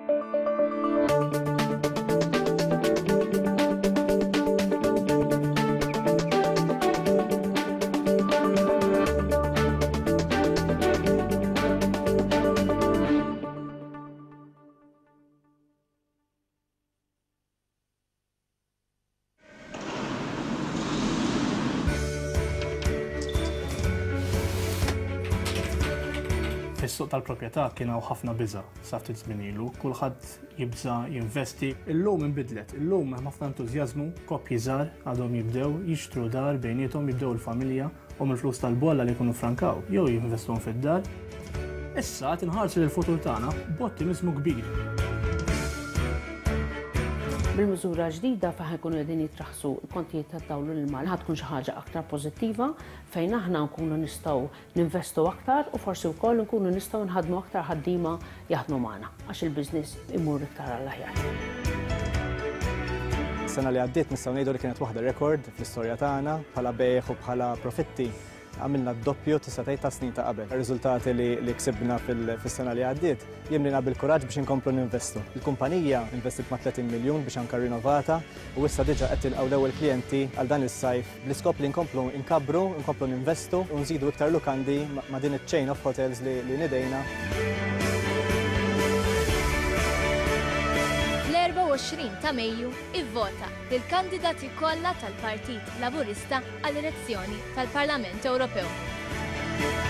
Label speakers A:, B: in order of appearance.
A: Fis-suq tal-proprjetà kien hawn ħafna biża' sa ftit żmien ilu, kulħadd jibża jinvesti. Illum inbidlet, illum hemm ħafna entużjażmu, koppji żgħar għadhom jibdew jixtru dar bejniethom, jibdew il-familja u mill-flus tal-bolla li jkunu frankaw jew jinvestuhom fid-dar. Issa qed inħarsu lill-futur tagħna b'ottimizmu kbir.
B: Bil-miżura ġdida fa ħajkunu qegħdin jitraħsu l-kontijiet tad-dawlu l-mal ħad tkun xi ħaġa aktar pożittiva fejn aħna nkunu nistgħu ninvestu aktar u forsi wkoll nkunu nistgħu nħadmu aktar ħaddiema jaħdmu magħna għax il-business imur iktar għall-aħjar.
C: Is-sena li għaddiet nistgħu ngħidu li kienet waħda rekord fl-istorja tagħna bħala bejgħ u bħala profitti. Għamilna d-doppju tista' tgħid ta' snin ta' qabel. Ir-riżultati li ksibna fis-sena li għaddiet jimlina bil-kuraġġ biex inkomplu ninvestu. Il-kumpanija investit ma' 30 miljun biex anke rinnovata u issa diġà qed tilqgħu l-ewwel klijenti għal dan is-sajf bl-iskop li nkomplu nkabbru, nkomplu ninvestu u nżidu iktar lukandi ma' din iċ-chain of hotels li nidejna.
D: Fl-24 ta' Mejju ivvota lill-kandidati kollha tal-Partit Laburista għall-elezzjoni tal-Parlament Ewropew.